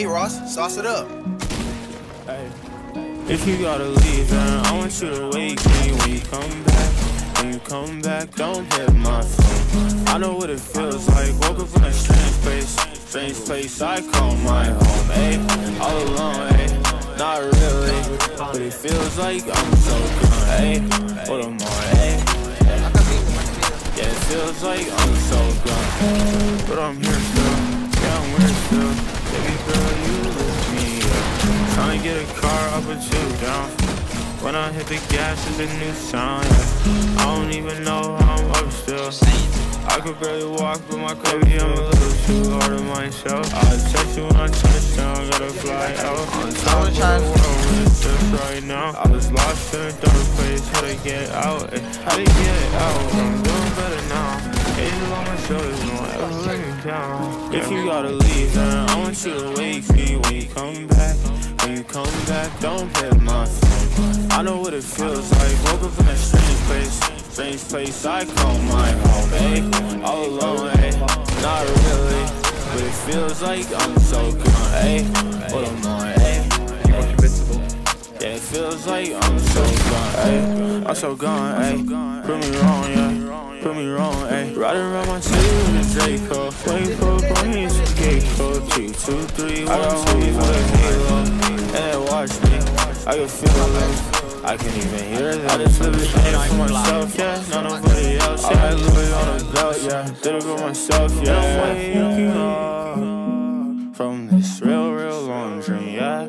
Hey Ross, sauce it up. Hey. If you gotta leave, then I want you to wake me when you come back. When you come back, don't hit my phone. I know what it feels like. Woke up in a strange place I call my home. Ayy, all alone, ayy, not really, but it feels like I'm so gone. Ayy, what am I? Ayy, yeah, it feels like I'm so gone, but I'm here still. Yeah, I'm weird still. Baby girl, you lift me up. Tryna get a car, I'll put you down. When I hit the gas, it's a new sound, yeah. I don't even know how I'm up still. I could barely walk, but my baby, I'm a little too hard on myself. I'll text you when I touch down, gotta fly out. On top of the world, it's just right now. I was lost in a dark place, how to get out, how to get out. I'm doing better now. Angel on my shoulders, don't ever let me down. If you gotta leave, then I want you to wake me when you come back. When you come back, don't hit my phone. I know what it feels like. Woke up in a strange place I call my home. Ayy, all alone, ayy, not really, but it feels like I'm so gone. Ayy, what am I? Ayy, yeah, it feels like I'm so gone. Ayy, I'm so gone. Ayy, prove me wrong, yeah. Prove me wrong, ayy. Riding around my city with a Draco. Waiting for a point, it's a gate code. 3, 2, 3, 1, 2 for the halo. And they watch me, I can feel it. I can't even hear them. I just live it for myself, yeah. Not nobody else, yeah. I live it on a belt, yeah. Did it for myself, yeah. I'm waking up from this real long dream, yeah.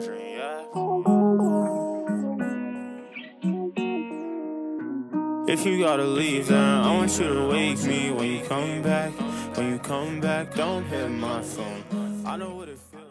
If you gotta leave, then I want you to wake me when you come back. When you come back, don't hit my phone. I know what it feels.